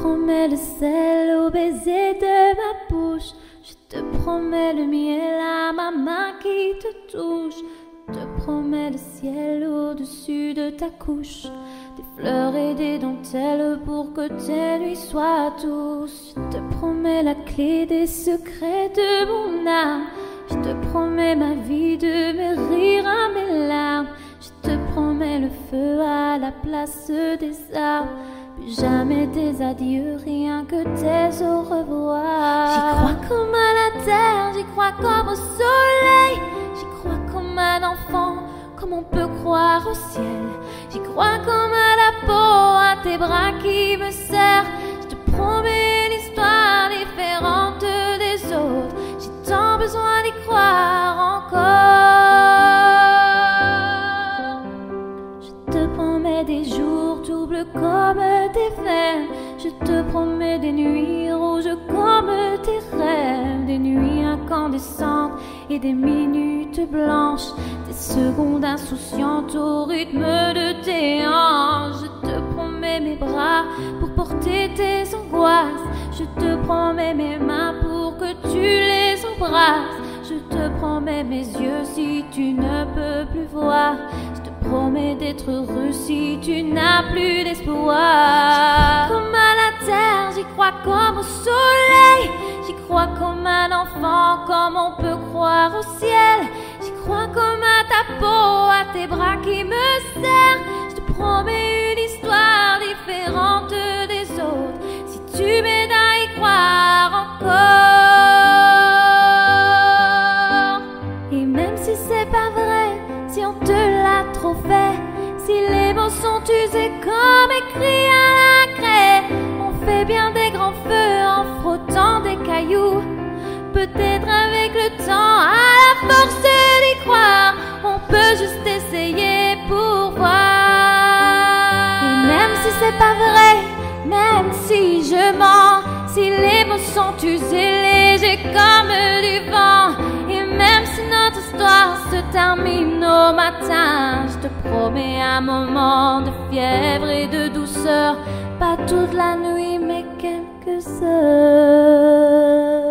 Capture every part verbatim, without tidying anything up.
promets le sel au baiser de ma bouche. Je te promets le miel à ma main qui te touche. Je te promets le ciel au-dessus de ta couche. Des fleurs et des dentelles pour que tes nuits soient douces. Je te promets la clé des secrets de mon âme. Je te promets ma vie de mes rires à mes larmes. Je te promets le feu à la place des arbres. Plus jamais des adieux, rien que des au revoir. J'y crois comme à la terre, j'y crois comme au soleil. J'y crois comme un enfant, comme on peut croire au ciel. J'y crois comme à la peau, à tes bras qui me serrent. Je te promets une histoire différente des autres. J'ai tant besoin d'y croire encore. Je te promets des jours doubles comme des veines. Je te promets des nuits rouges comme tes rêves. Des nuits incandescentes et des minutes blanches. Des secondes insouciantes au rythme de tes hanches. Je te promets mes bras pour porter tes angoisses. Je te promets mes mains pour que tu les embrasses. Je te promets mes yeux si tu ne peux plus voir. Je te promets d'être heureux si tu n'as plus d'espoir. Comme à la terre, j'y crois comme au soleil. J'y crois comme un enfant, comme on peut croire au ciel. J'y crois comme à ta peau, à tes bras qui me serrent. Je te promets une histoire différente des autres. Si tu m'aides à y croire encore. Et même si c'est pas vrai, si on te l'a trop fait, si les mots sont usés comme écrits à la craie, on fait bien des grands feux en frottant des cailloux. Peut-être avec le temps, à la force d'y croire, on peut juste essayer pour voir. Et même si c'est pas vrai, même si je mens, si les mots sont usés, légers comme du vent, et même si notre histoire se termine au matin, je te promets un moment de fièvre et de douceur. Pas toute la nuit, mais quelques heures.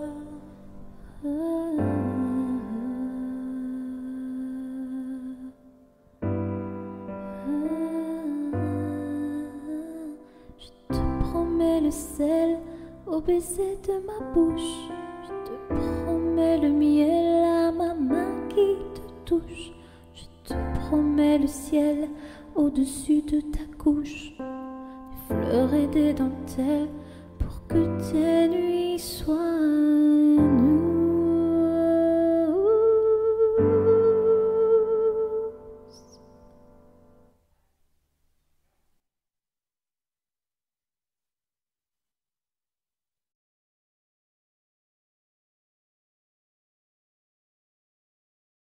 Je te promets le sel au baiser de ma bouche. Je te promets le miel à ma main qui te touche. Je te promets le ciel au-dessus de ta couche. Des fleurs et des dentelles pour que tes nuits soient